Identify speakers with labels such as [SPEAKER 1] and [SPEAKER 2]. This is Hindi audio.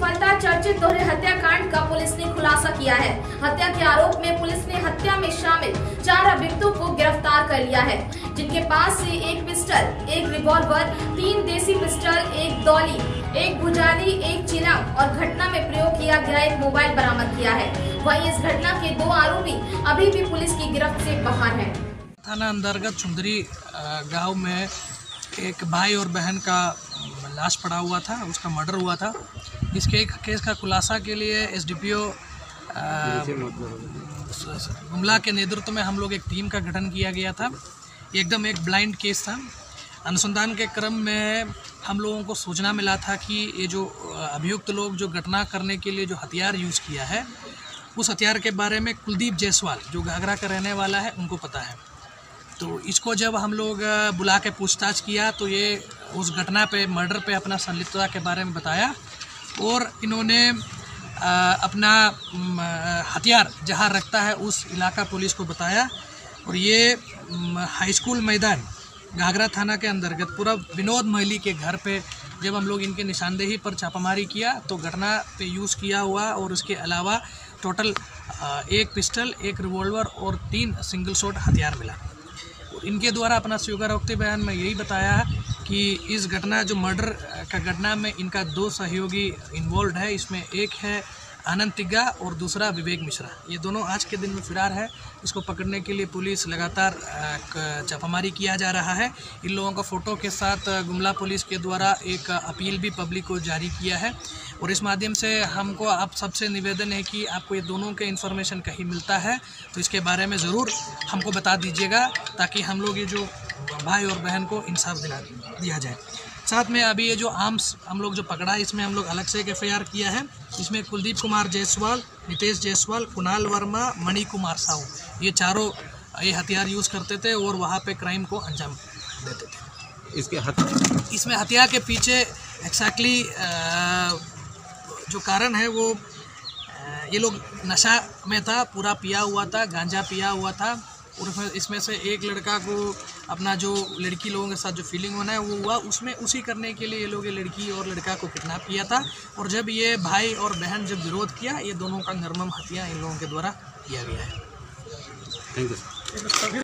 [SPEAKER 1] सफलता चर्चित दोहरे हत्याकांड का पुलिस ने खुलासा किया है। हत्या के आरोप में पुलिस ने हत्या में शामिल 4 अभियुक्तों को गिरफ्तार कर लिया है, जिनके पास से 1 पिस्टल, 1 रिवॉल्वर, 3 देसी पिस्टल, 1 दौली, 1 भुजाली, 1 चिनम और घटना में प्रयोग किया गया 1 मोबाइल बरामद किया है। वहीं इस घटना के 2 आरोपी अभी भी पुलिस की गिरफ्त से बाहर हैं।
[SPEAKER 2] थाना अंतर्गत चुंदरी गांव में एक भाई और बहन का लाश पड़ा हुआ था, उसका मर्डर हुआ था। इसके एक केस का खुलासा के लिए एसडीपीओ गुमला के नेतृत्व में हम लोग एक टीम का गठन किया गया था। एकदम एक ब्लाइंड केस था। अनुसंधान के क्रम में हम लोगों को सूचना मिला था कि ये जो अभियुक्त लोग जो घटना करने के लिए जो हथियार यूज़ किया है, उस हथियार के बारे में कुलदीप जायसवाल जो घाघरा का रहने वाला है उनको पता है। तो इसको जब हम लोग बुला के पूछताछ किया तो ये उस घटना पे, मर्डर पे अपना संलिप्तता के बारे में बताया और इन्होंने अपना हथियार जहां रखता है उस इलाका पुलिस को बताया। और ये हाई स्कूल मैदान घाघरा थाना के अंतर्गत पूरा विनोद महली के घर पे जब हम लोग इनके निशानदेही पर छापामारी किया तो घटना पे यूज़ किया हुआ और उसके अलावा टोटल 1 पिस्टल, 1 रिवॉल्वर और 3 सिंगल शॉट हथियार मिला। इनके द्वारा अपना स्वीकारोक्ति बयान में यही बताया है कि इस घटना जो मर्डर का घटना में इनका 2 सहयोगी इन्वॉल्व है। इसमें एक है आनंद तिग्गा और दूसरा विवेक मिश्रा। ये दोनों आज के दिन में फरार है। इसको पकड़ने के लिए पुलिस लगातार छापामारी किया जा रहा है। इन लोगों का फ़ोटो के साथ गुमला पुलिस के द्वारा एक अपील भी पब्लिक को जारी किया है और इस माध्यम से हमको आप सबसे निवेदन है कि आपको ये दोनों के इन्फॉर्मेशन कहीं मिलता है तो इसके बारे में ज़रूर हमको बता दीजिएगा, ताकि हम लोग ये जो भाई और बहन को इंसाफ दिया जाए। साथ में अभी ये जो आर्म्स हम लोग जो पकड़ा है, इसमें हम लोग अलग से एक FIR किया है। इसमें कुलदीप कुमार जायसवाल, नितेश जायसवाल, कुणाल वर्मा, मणि कुमार साहू, ये चारों ये हथियार यूज़ करते थे और वहाँ पे क्राइम को अंजाम देते थे। इसमें हत्या के पीछे एक्जैक्टली जो कारण है वो ये लोग नशा में था, पूरा पिया हुआ था, गांजा पिया हुआ था और इसमें से एक लड़का को अपना जो लड़की लोगों के साथ जो फीलिंग होना है वो हुआ, उसमें उसी करने के लिए ये लोग ये लड़की और लड़का को किडनैप किया था। और जब ये भाई और बहन जब विरोध किया, ये दोनों का निर्मम हत्या इन लोगों के द्वारा किया गया है।
[SPEAKER 3] Thank you.